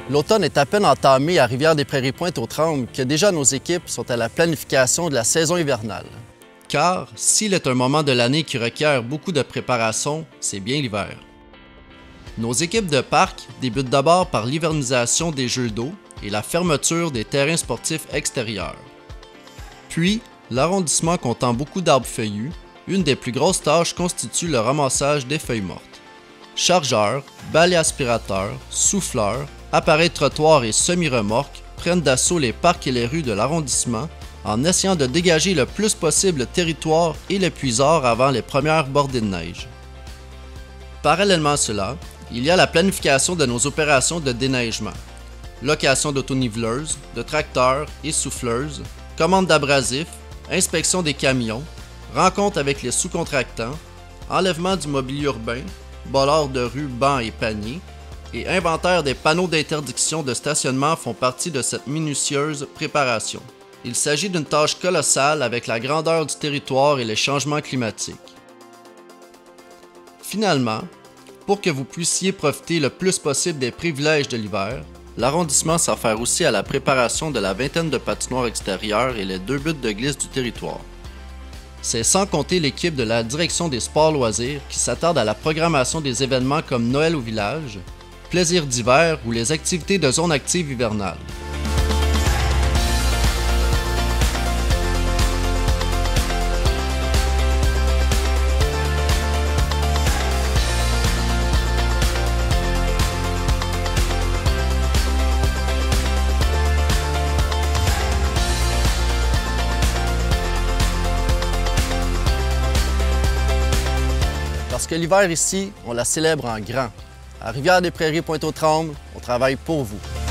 L'automne est à peine entamé à Rivière-des-Prairies-Pointe-aux-Trembles que déjà nos équipes sont à la planification de la saison hivernale. Car s'il est un moment de l'année qui requiert beaucoup de préparation, c'est bien l'hiver. Nos équipes de parc débutent d'abord par l'hivernisation des jeux d'eau et la fermeture des terrains sportifs extérieurs. Puis, l'arrondissement comptant beaucoup d'arbres feuillus, une des plus grosses tâches constitue le ramassage des feuilles mortes. Chargeurs, balais aspirateurs, souffleurs, appareils trottoirs et semi-remorques prennent d'assaut les parcs et les rues de l'arrondissement en essayant de dégager le plus possible le territoire et le puisard avant les premières bordées de neige. Parallèlement à cela, il y a la planification de nos opérations de déneigement. Location d'autoniveleuses, de tracteurs et souffleuses, commande d'abrasifs, inspection des camions, rencontre avec les sous-contractants, enlèvement du mobilier urbain, bollards de rue, bancs et paniers, et inventaire des panneaux d'interdiction de stationnement font partie de cette minutieuse préparation. Il s'agit d'une tâche colossale avec la grandeur du territoire et les changements climatiques. Finalement, pour que vous puissiez profiter le plus possible des privilèges de l'hiver, l'arrondissement s'affaire aussi à la préparation de la vingtaine de patinoires extérieures et les 2 buts de glisse du territoire. C'est sans compter l'équipe de la direction des sports loisirs qui s'attarde à la programmation des événements comme Noël au village, plaisirs d'hiver ou les activités de zone active hivernale. Parce que l'hiver ici, on la célèbre en grand. À Rivière-des-Prairies-Pointe-aux-Trembles, on travaille pour vous.